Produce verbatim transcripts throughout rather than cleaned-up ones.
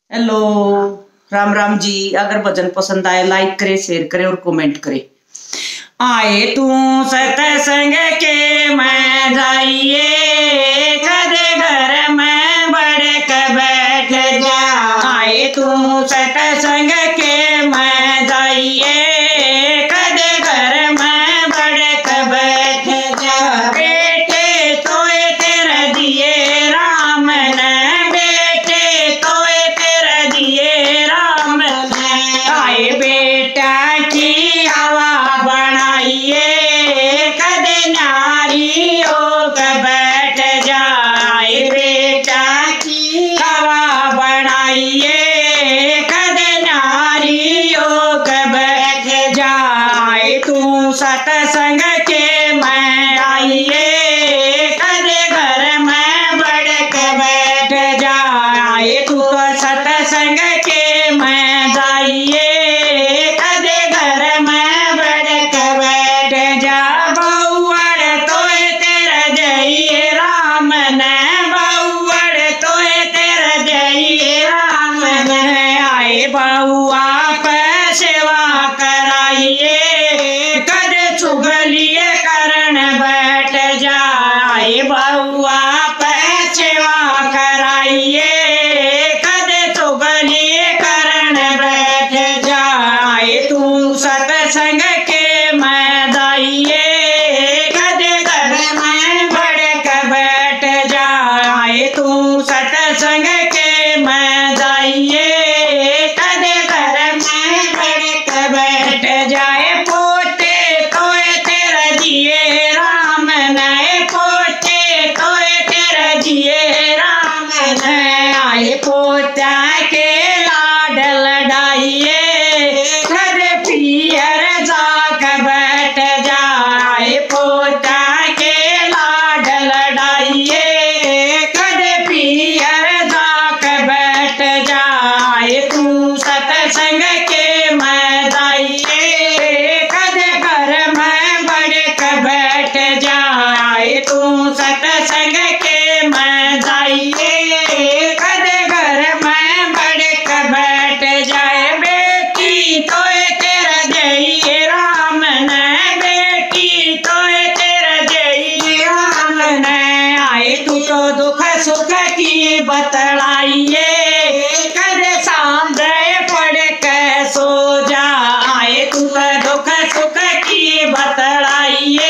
Hello, Ram Ram ji. अगर भजन पसंद आए लाइक करे, शेयर करे और कमेंट करे। आए तू सत्संग के मैं जाइए, कदे घर में बड़क बैठ जा। आए तू सत्संग के मैं जाइए, कदे घर में बड़क बैठ जा। बेटे तोए तेरे दिए राम ने, बेटे तोए तेरे दिए राम ने। आए बेटा की हवा बनाइए, कदे नारी होक बैठ जाए। बेटा की हवा बनाइए, कदे नारी होक बैठ जाए। तू सत्संग के मैं आइए, कदे घर में बड़क बैठ जाए। तू तो सत्संग के मैं जाइए, कदे घर में बड़क बैठ जा। बहुअड़ तोए तेरा जय राम ने, बहुअड़ तोए तेरा जय राम ने। आए बहुआ पे सेवा कराइए, कदे चुगलिए करण बैठ जाए। बहुआ पे सेवा कराइए, कदे चुगलिए करण बैठ जाए। तू सत्संग के मैं जाइए, कदे घर में बड़क बैठ जाए। तू सत्संग के मैं जाइए, कदे घर में बड़क बैठ जाए। पोते तोए तेरा दिए राम ने, पोते तोए तेरा दिए राम ने। आए पोता के लाड लडाइए, कदे पियर जाक बैठ जाए। पोता के लाड लडाइए, कदे पियर जाक बैठ जाए। तू सत्संग के मैं जाइए, कदे घर में बड़क बैठ जाए। तू सत्संग के मैं जाइए, कदे घर में बड़क बैठ जाए। बेटी तोए तेरा जय राम ने, बेटी तोए तेरा जय राम ने। आए तू तो दुख सुख की बतलाइए, कदे सांझे पड़ के सो जा। आए तू तो दुख सुख की बतलाइए,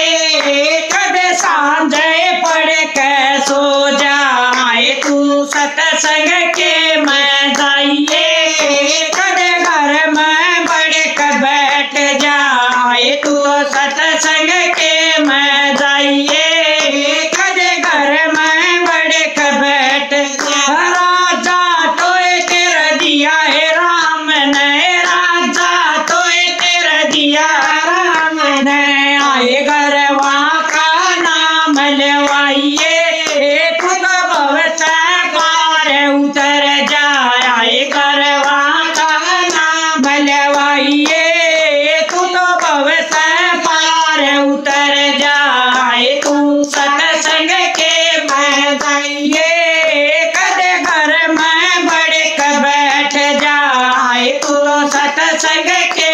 कदे सांझे पड़ के सो जा। आए तू सत्संग के मैं जाइए, कदे घर में बड़क बैठ जाए। तू सत्संग के मैं जाइए, कदे घर में बड़क बैठ जा। राजा तोए तेरा दिया है राम ने, राजा तोए तेरा दिया राम ने। आए गरवा का नाम लेवाइए, खुद भव से पार उतर जाए। गरवा का नाम लेवाइए, खुद भव से पार उतर जाए। तू सत्संग के मैं जाइए, कदे घर में बड़क बैठ जाए। तू सत्संग के